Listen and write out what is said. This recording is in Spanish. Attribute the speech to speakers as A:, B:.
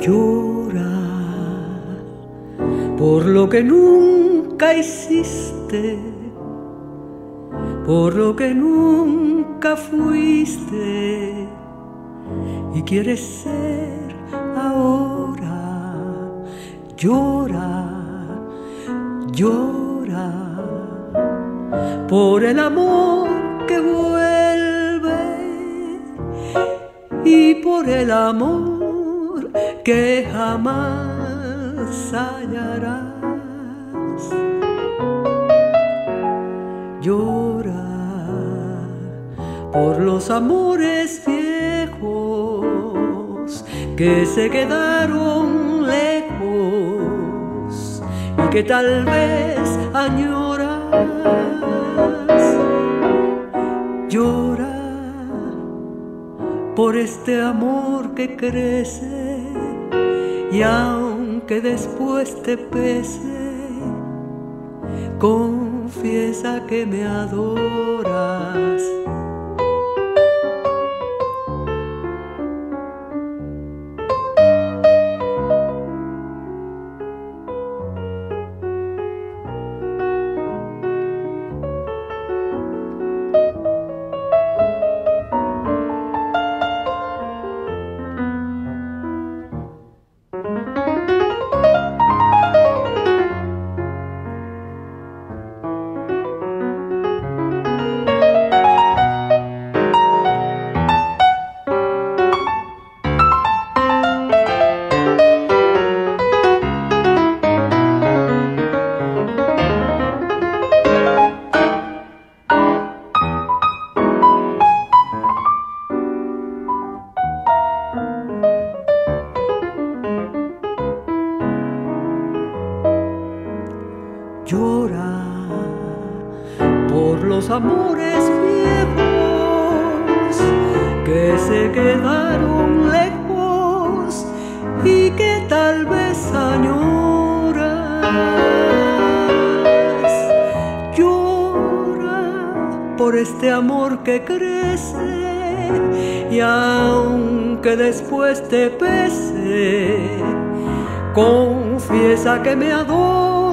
A: Llora por lo que nunca hiciste, por lo que nunca fuiste y quieres ser ahora. Llora, llora por el amor que vuelve y por el amor que jamás hallarás. Llora por los amores viejos que se quedaron lejos y que tal vez añoras. Llora por este amor que crece y aunque después te pese, confiesa que me adoras. Llora por los amores viejos que se quedaron lejos y que tal vez añoras. Llora por este amor que crece y aunque después te pese, confiesa que me adoras.